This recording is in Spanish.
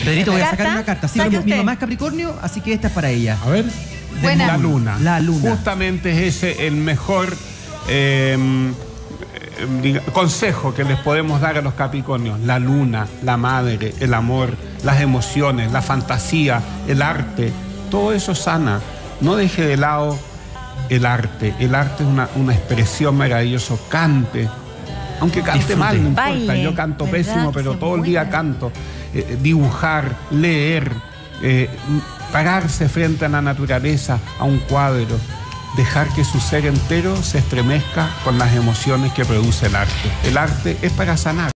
Pedrito, voy a sacar una carta. Sí, mi mamá es Capricornio, así que esta es para ella. A ver. Buena. La luna. La luna. Justamente es ese el mejor consejo que les podemos dar a los Capricornios. La luna, la madre, el amor, las emociones, la fantasía, el arte. Todo eso sana. No deje de lado el arte. El arte es una expresión maravillosa. Cante. Aunque cante Disfrute. mal, no importa. Baile, Yo canto ¿verdad? pésimo, pero Se todo el día buena. canto. Dibujar, leer, pararse frente a la naturaleza, a un cuadro, dejar que su ser entero se estremezca con las emociones que produce el arte. El arte es para sanar.